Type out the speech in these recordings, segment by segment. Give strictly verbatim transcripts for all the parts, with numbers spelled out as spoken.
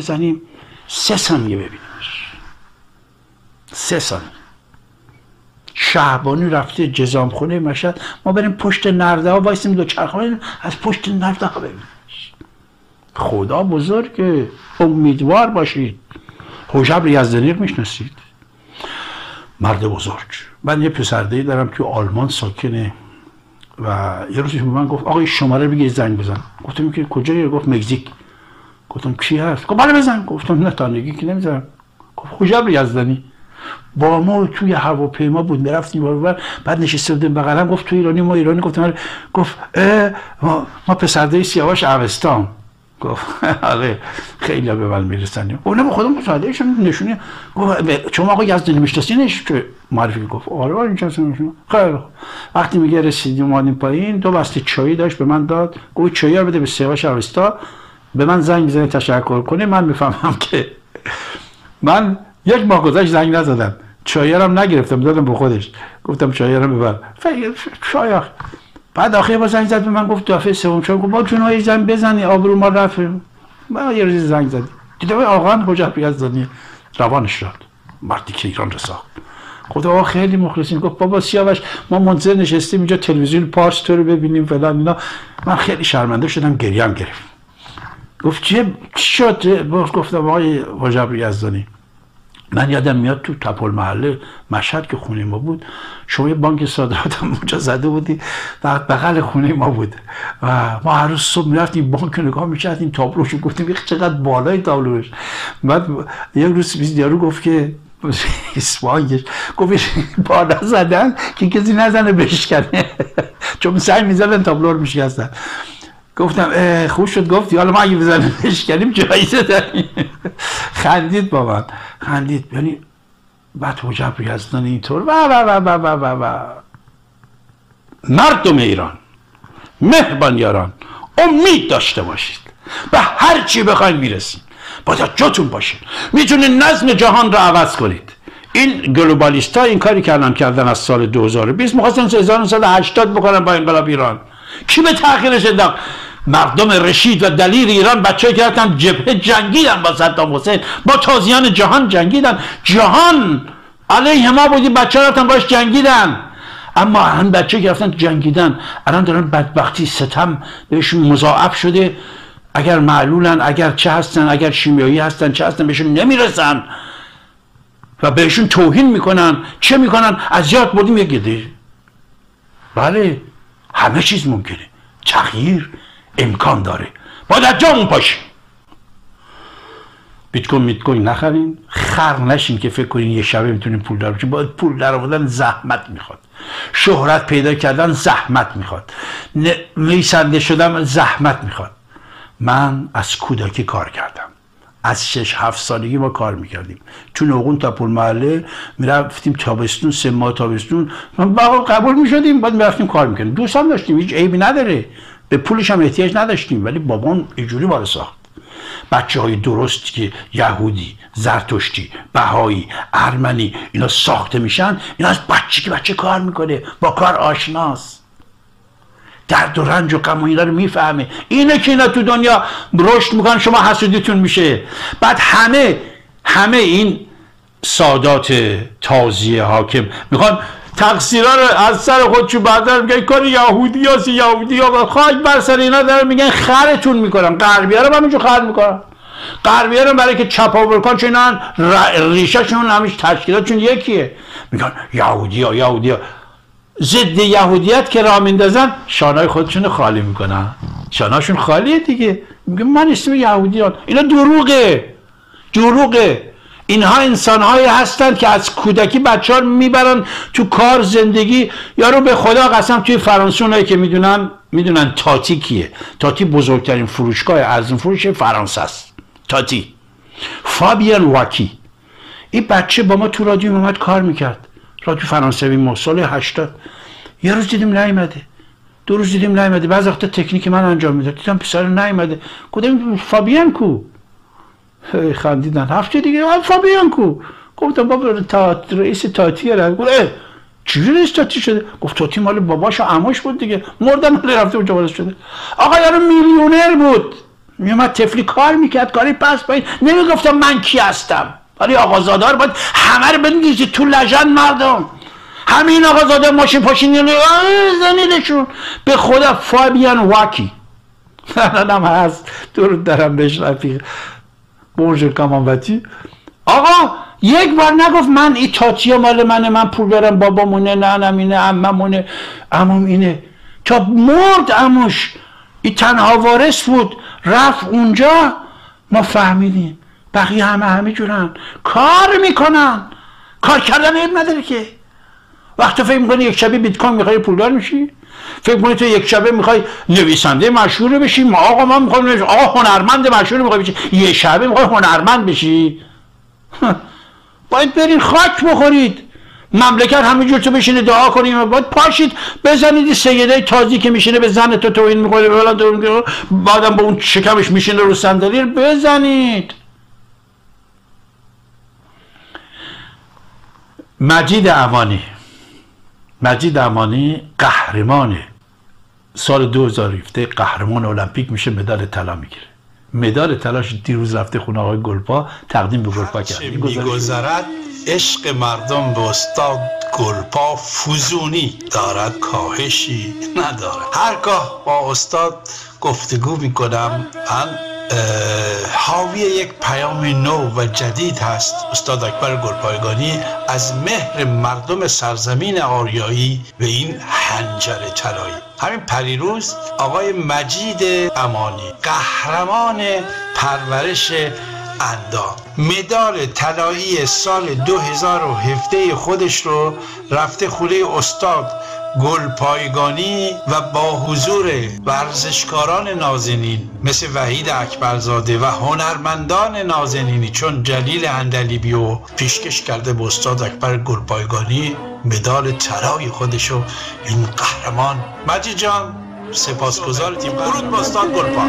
بزنیم سه ثانیه ببینیمش، سه ثانیه. شهبانی رفته جزام خونه مشهد، ما بریم پشت نرده ها وایسیم دو چرخه از پشت نرده ها ببینیمش. خدا بزرگه، امیدوار باشید. حجب یزدانی رو میشناسید؟ مرد بزرگ. من یه پسردهی دارم که آلمان ساکنه و یه روزی به من گفت آقا شماره بگی زنگ بزن. گفتم که کجایی؟ گفت مکزیک. گفتم کی هست؟ گفت بله بزن. گفتم نه تانگی که نمیزنم. گفت حجب یزدانی. با ما توی هواپیما بود، میرفتیم اونور، بعد نشسته بودیم بغلم، گفت تو ایرانی؟ ما ایرانی. گفتم گفت ما, ما پسردهی سیاوش اوستان. گفت آره خیلی به من میرسن. اونم خودم پسردهیشون نشونی. گفت شما آقا یزدانی میشناسینش؟ که معرفی گفت آره آره میشناسم. خیلی وقتی میگه رسیدیم اومدیم پایین، دو بسته چایی داشت به من داد. گفت چایی رو بده به سیاوش اوستا، به من زنگ بزنه تشکر کنه. من میفهمم که من یک ماه گذشت زنگ نزدم، چایی رو هم نگرفتم، دادم به خودش. گفتم چایی رو ببر. چای بعد آخه با زنگ زد به من، گفت دفعه سوم چون گفت با جونای زنگ بزنی آبرو ما رفت. من یه روز زنگ زد، دیدم آقا حجب یزدانی روانش شد، مردی که ایران رو ساخت. گفت آقا خیلی مخلصیم. گفت بابا سیاوش ما منتظر نشستیم اینجا تلویزیون پارس تو رو ببینیم فلان اینا. من خیلی شرمنده شدم، گریم گرفت. گفت چه شد؟ گفتم آقای حجب یزدانی من یادم میاد تو تپل محله مشهد که خونه ما بود، شما یه بانک صادرات هم اونجا زده بودی و بغل خونه ما بود و ما هر روز صبح میرفتیم بانک رو نگاه میکردیم، تابلوشو گفتیم چقدر بالای تابلوش. بعد یک روز یارو گفت که اسپانیش گفت بالا زدن که کسی نزنه بشکنه چون سعی میزدن تابلو رو میشکستن. گفتم خوب شد گفتی، حالا ما اگه بزنیم بشکنیم جایزه داریم. خندید با من، خندید. یعنی بعد حجب یزدانی اینطور و و و و و و و مردم ایران، مهربان یاران، امید داشته باشید، به هر چی بخواید میرسید، باید جاتون باشید، میتونید نظم جهان رو عوض کنید. این گلوبالیست ها این کاری که الان کردن از سال دو هزار و بیست میخواستن هزار و نهصد و هشتاد بکنن با انقلاب ایران. کی به تأخیرش انداخت؟ مردم رشید و دلیر ایران، بچه‌ای که رفتن جبهه جنگیدن با صدام حسین، با تازیان جهان جنگیدن، جهان علیه ما بودی، بچه‌ها رفتن باش جنگیدن. اما هم بچه‌ای که رفتن جنگیدن الان دارن بدبختی ستم بهشون مضاعف شده. اگر معلولن، اگر چه هستن، اگر شیمیایی هستن، چه هستن، بهشون نمیرسن و بهشون توهین میکنن. چه میکنن؟ از یاد بردیم یک گده. بله همه چیز ممکنه، تغییر امکان داره، باید از جامون پاشیم. بیت کوین میت کوین نخرین، خر نشین که فکر کنین یه شبه میتونین پول دار بشین. باید پول در آوردن زحمت میخواد، شهرت پیدا کردن زحمت میخواد، نویسنده شدن زحمت میخواد. من از کودکی کار کردم، از شش هفت سالگی ما کار میکردیم تو نوغون تپل محله، میرفتیم تابستون، سه ماه تابستون من قبول میشدیم، بعد میرفتیم کار میکردیم. دوست هم داشتیم، هیچ عیبی نداره، به پولش هم احتیاج نداشتیم، ولی بابام اینجوری ما رو ساخت. بچه های درست که یهودی، زرتشتی، بهایی، ارمنی اینا ساخته میشن، اینا از بچه که بچه کار میکنه، با کار آشناست، درد و رنج و غم و اینا رو میفهمه. اینه که اینا تو دنیا رشد میکنن، شما حسودیتون میشه. بعد همه همه این سادات تازیه حاکم میخوان تقصیرها رو از سر خودشون بردار، میگن کار یهودی هست، یهودی ها خاک بر سر اینا دارن، میگن خرتون میکنن. غربی ها رو همینجور خر میکنن، غربی ها رو برای که چپاورکان چون اینا ریشه شون همیش تشکیلاتشون یکیه، میگن یهودی ها یهودی ها. ضد یهودیت که راه میندازن شانهای خودشون خالی میکنن، شانهاشون خالیه دیگه. میگن من اسم یهودیان. اینا دروغه، دروغه. اینها انسانهایی هستند که از کودکی بچه ها میبرن تو کار زندگی. یارو به خدا قسم توی فرانسه اونایی که میدونن میدونن تاتی کیه. تاتی بزرگترین فروشگاه ارزون فروش فرانسه است. تاتی فابیان واکی. این بچه با ما تو رادیو اومد کار میکرد، رادیو فرانسوی ما سال هشتاد. یه روز دیدیم نیومده، دو روز دیدیم نیومده، بعضی وقتا تکنیک من انجام میداد، دیدم پسر نیومده. گفتم فابیان کو؟ خندیدن. هفته دیگه فابیان کو؟ گفتم بابا تا رئیس تاتی هست. گفت اه چجوری رئیس تاتی شده؟ گفت تاتی مال باباش و عموش بود دیگه، مردن ولی رفته اونجا وارد شده. آقا یارو میلیونر بود، میومد تفلی کار میکرد، کاری پس پایین، نمیگفتم من کی هستم. ولی آقازادار باید همه رو بندازید تو لجن مردم. همین آقازاده ماشین پاشین زنیدشون به خدا. فابیان واکی الانم هست، درود دارم بهش رفیق. بونژور کامانوتی. آقا یک بار نگفت من ایتاتیا مال منه، من پول برم بابامونه، ننم اینه، عممونه، عموم اینه. تا مرد عموش، این تنها وارث بود، رفت اونجا، ما فهمیدیم بقیه همه همه جورن، کار میکنن. کار کردن عیب نداره که. وقتی فکر میکنی یک شبه بیت کوین میخوای پولدار میشی، فکر میکنی تو یک شبه میخوای نویسنده مشهور بشی، ما آقا ما میخوایم آقا هنرمند مشهور میخوای بشی، یه شبه میخوای هنرمند بشی. باید برین خاک بخورید. مملکت همینجور تو بشینه دعا کنیم، باید پاشید بزنید سیده تازی که میشینه به زن تو توهین میکنه، بعدم با اون شکمش میشینه رو صندلی بزنید. مجید امانی مجید امانی قهرمان سال دو هزار و هفده، قهرمان المپیک میشه، مدال طلا میگیره. مدال طلاش دیروز رفته خونه آقای گلپا، تقدیم به گلپا کرد. میگذرد عشق مردم به استاد گلپا فزونی دارد، کاهشی ندارد. هرگاه با استاد گفتگو میکنم من حاوی یک پیام نو و جدید هست. استاد اکبر گلپایگانی از مهر مردم سرزمین آریایی به این حنجر طلایی. همین پریروز آقای مجید امانی قهرمان پرورش اندام مدال طلایی سال دو هزار و هفده خودش رو رفته خونه استاد گلپایگانی و با حضور ورزشکاران نازنین مثل وحید اکبرزاده و هنرمندان نازنینی چون جلیل اندلیبی و پیشکش کرده به استاد اکبر گلپایگانی مدال طلای خودشو. این قهرمان مجید جان سپاسگزارتیم. درود با استاد گلپا.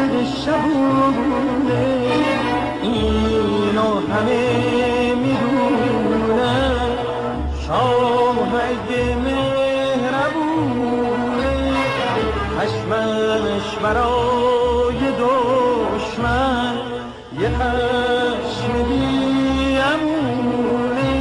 اینو همه میدونن شاهد مهربونه، خشمش برای دشمن یه خشم بیامونه.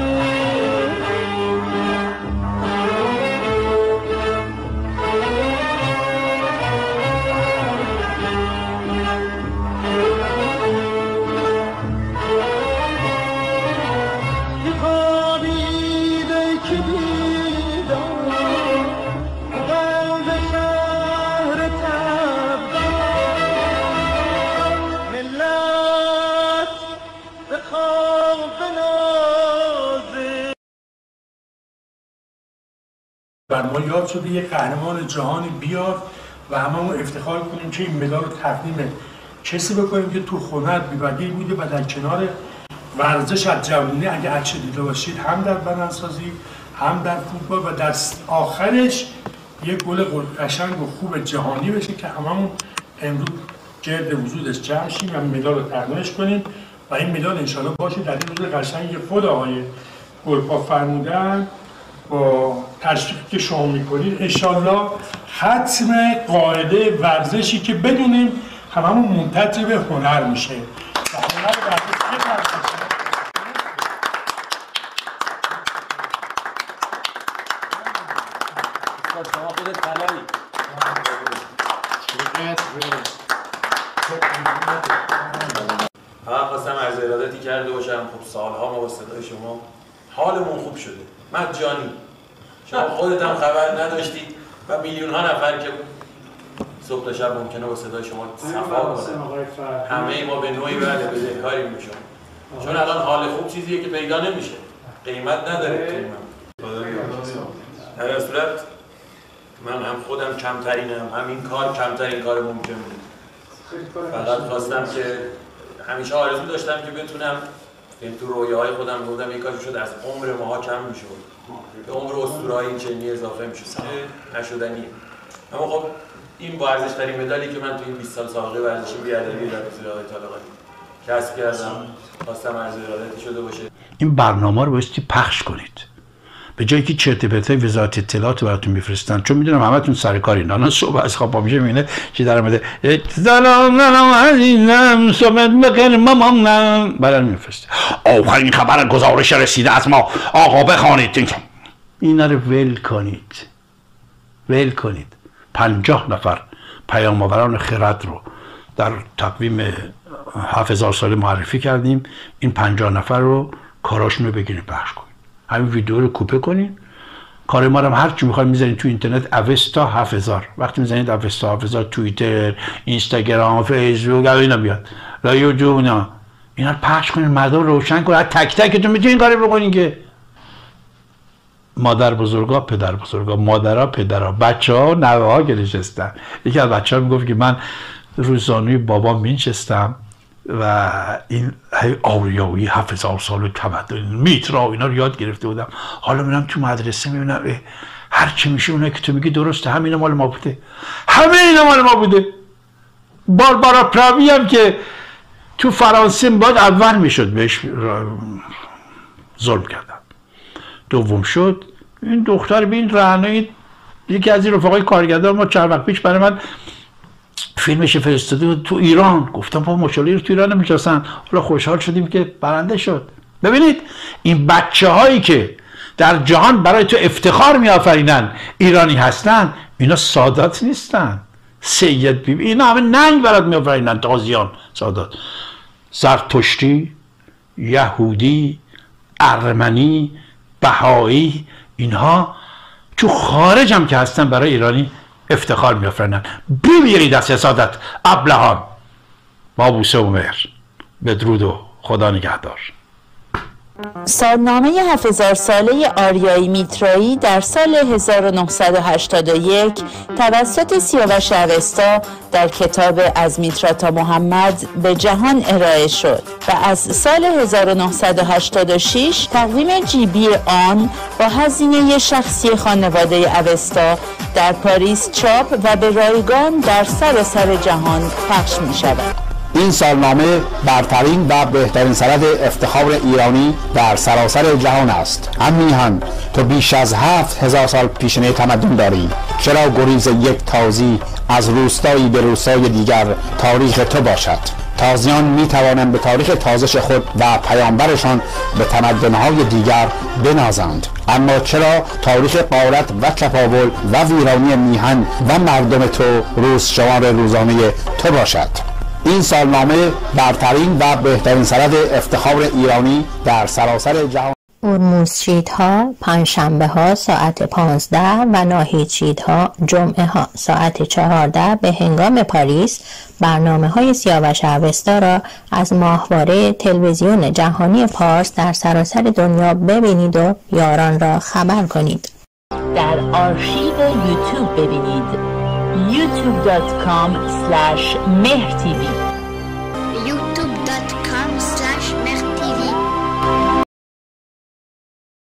بر ما یاد شده یک قهرمان جهانی بیاد و هممون افتخار کنیم که این مدال رو تقدیم کسی بکنیم که تو هنر بی‌بدیل بوده و در کنار ورزش از جوانی اگه هرچی دیده باشید هم در بدنسازی هم در فوتبال و در آخرش یک گل قشنگ و خوب جهانی بشه که هممون امروز گرد وجودش جمع شیم و مدال رو تقدیمش کنیم و این مدال انشالله باشه در این روز قشنگ خود آقای گلپا فرمودن با تشویقی که شما میکنید انشالله ختم قاعده ورزشی که بدونیم هممون منتظر به هنر میشه و هنر ورزش چه ورزشه؟ شما خودت طلایی. فقط خواستم عرض ارادتی کرده باشم. خب سالها ما با صدای شما حالمون خوب شده. مجانی شما خودت هم خبر نداشتید و میلیون ها نفر که صبح تا شب ممکنه با صدای شما صفا کنن. همه ما به نوعی بله بدهکاریم به شما، چون الان حال خوب چیزیه که پیدا نمیشه، قیمت نداره. در این صورت من هم خودم کمترینم، همین کار کمترین کار ممکن بود. فقط خواستم که همیشه آرزو داشتم که بتونم این تو رویاهای خودم بودم یک کاری شد از عمر ماها کم میشد به عمر اسطوره‌های این چنینی اضافه میشد که نشدنیه. اما خب این با ارزش‌ترین مدالی که من تو این بیست سال سابقه ورزشی بی‌ادبی در حضور آقای طالقانی کسب کردم خواستم عرض ارادتی شده باشه. این برنامه رو بایستی پخش کنید. به جایی که چرت و پرتای وزارت اطلاعات براتون میفرستن، چون میدونم همتون سر کارین. الان صبح از خواب پا میشه میبینه چی در اومده، سلام سلام عزیزم صبح بخیر مامانم، برام میفرسته آخرین خبر گزارش رسیده از ما آقا بخوانید. اینا رو ول کنید، ول کنید. پنجاه نفر پیام آوران خرد رو در تقویم هفت هزار ساله معرفی کردیم. این پنجاه نفر رو کاراشون رو بگیرید پخش کنید، همین ویدیو رو کوپه کنید. کار ما رو هر چی میخواید میذارید تو اینترنت اوستا هفت هزار. وقتی میزنید اوستا هفت هزار توییتر، اینستاگرام، فیسبوک، اینا بیاد، لا یوتیوب، اینا اینا رو پخش کنید، مردم روشن کنید. تک تکتون میتونید کاری بکنید که مادر بزرگا، پدر بزرگا، مادرها، پدرها، بچه‌ها، نوه‌ها که نشستن. یکی از بچه‌ها میگفت که من روزانوی بابام مینشستم و این آریایی هفت هزار سال تمدن میترا اینا رو یاد گرفته بودم. حالا میرم تو مدرسه میبینم هر چی میشه اونایی که تو میگی درسته، همین مال ما بوده، همه اینا مال ما بوده. باربارا پراوی هم که تو فرانسه باید اول میشد، بهش ظلم کردن، دوم شد. این دختر بین رهنایی یکی از این رفقای کارگردان ما چند وقت پیش برای من فیلمش فرستاده بود تو ایران. گفتم با ماشاءالله رو تو ایران نمی‌شناسن. حالا خوشحال شدیم که برنده شد. ببینید این بچه هایی که در جهان برای تو افتخار میآفرینن ایرانی هستن، اینا سادات نیستن. سید بیبی اینا همه ننگ برات میآفرینن، تازیان سادات، زرتشتی، یهودی، ارمنی، بهایی، اینها تو خارج هم که هستن برای ایرانی افتخار می‌آفرینن. بمیرید از حسادت ابلهان. با بوسه و مهر، بدرود و خدا نگهدار. سالنامه هفت هزار ساله آریایی میترایی در سال هزار و نهصد و هشتاد و یک توسط سیاوش اوستا در کتاب از میترا تا محمد به جهان ارائه شد و از سال هزار و نهصد و هشتاد و شش تقویم جیبی آن با هزینه شخصی خانواده اوستا در پاریس چاپ و به رایگان در سراسر جهان پخش می شود. این سالنامه برترین و بهترین سند افتخار ایرانی در سراسر جهان است. هم میهن تو بیش از هفت هزار سال پیشینه تمدن داری، چرا گریز یک تازی از روستایی به روستای دیگر تاریخ تو باشد؟ تازیان می توانند به تاریخ تازش خود و پیامبرشان به تمدن‌های دیگر بنازند، اما چرا تاریخ غارت و چپاول و ویرانی میهن و مردم تو روزشمار روزانه تو باشد؟ این سالنامه برترین و بهترین سند افتخار ایرانی در سراسر جهان. هرمزشید ها پنجشنبه ها ساعت پانزده و ناهیدشید ها جمعه ها ساعت چهارده به هنگام پاریس برنامه های سیاوش اوستا را از ماهواره تلویزیون جهانی پارس در سراسر دنیا ببینید و یاران را خبر کنید. در آرشیو یوتیوب ببینید یوتیوب دات کام اسلش مهر تیوی.